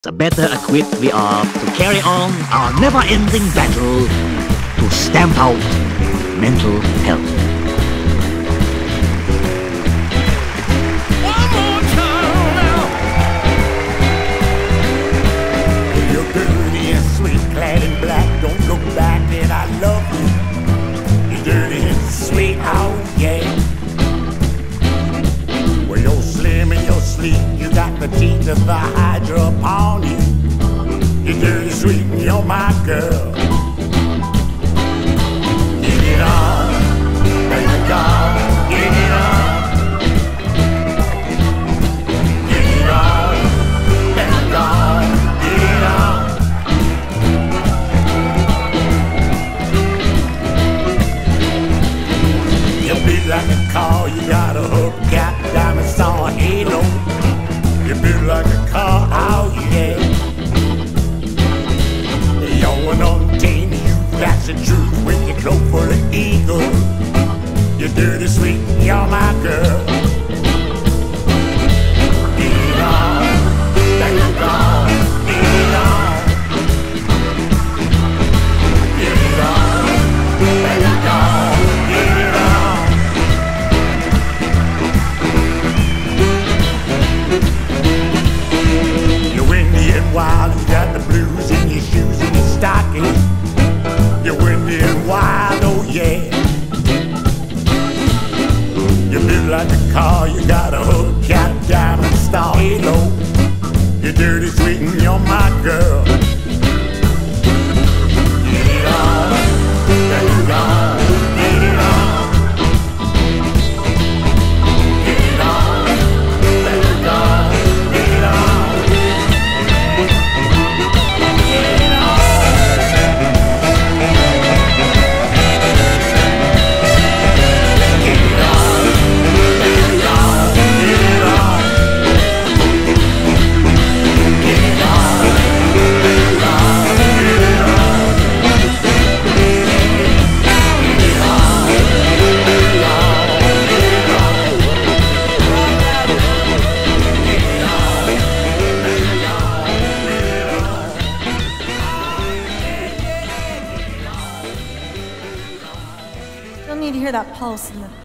the better equipped we are to carry on our never-ending battle to stamp out mental health. One more time now. You're dirty and sweet, clad in black. Don't look back, and I love you. You're dirty and sweet, oh yeah. Well, you're slim and you're sleek. You got the teeth of the Hydra upon you. You're dirty, sweet, and you're my girl. Get it on, baby doll. Get it on. Get it on, baby doll. Get it on. You're built like a car. You got a hubcap, diamonds on a halo. You're built like a car, oh yeah. You're an untamed youth, that's the truth. With your cloak full of eagle, you're dirty sweet, you're my girl. Get it on, baby doll. Get it on. Get it on, baby doll. Get it on. You're windy and wild, you got the blues in your shoes and your stockings. You're windy and wild, oh yeah. You're built like a car, you got a hubcap, diamond star halo. You're dirty, sweet, and you're my girl. Get it on, baby on. Get it on. Get it on, baby on. Get it on. Get it on. Get it on, baby on. Get it on. Get it on, baby on. Get it on. Still need to hear that pulse in the